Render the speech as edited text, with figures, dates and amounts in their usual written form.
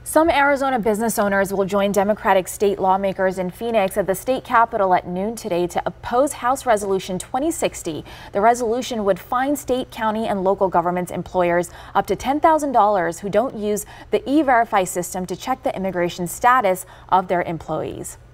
Some Arizona business owners will join Democratic state lawmakers in Phoenix at the state capitol at noon today to oppose House Resolution 2060. The resolution would fine state, county, and local governments employers up to $10,000 who don't use the E-Verify system to check the immigration status of their employees.